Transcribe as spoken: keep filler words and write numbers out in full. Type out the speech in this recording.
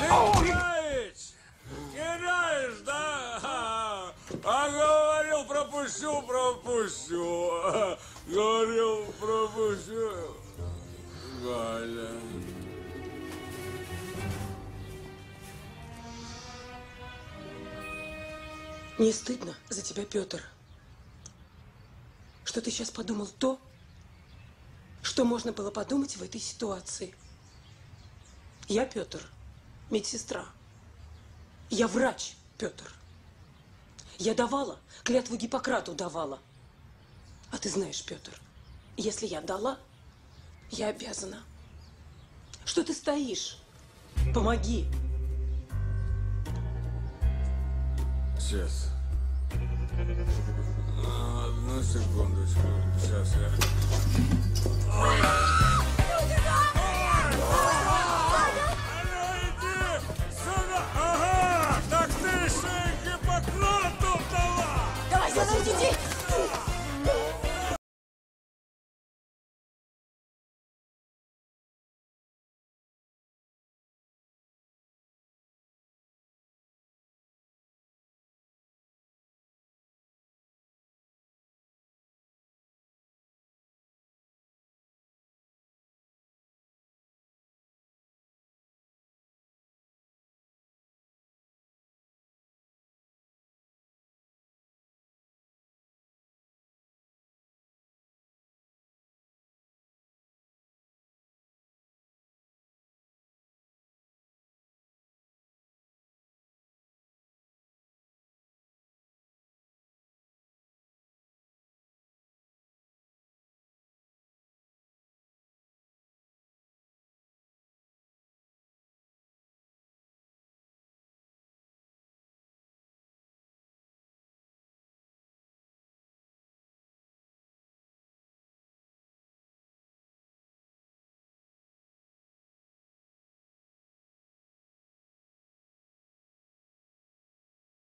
Кидаешь! Кидаешь, да? А говорил, пропущу, пропущу. Говорил, пропущу. Галя. Не стыдно за тебя, Петр, что ты сейчас подумал то, что можно было подумать в этой ситуации? Я, Петр, медсестра. Я врач, Петр. Я давала, клятву Гиппократу давала. А ты знаешь, Петр, если я дала, я обязана. Что ты стоишь? Помоги. Сейчас. Одну секундочку. Сейчас я...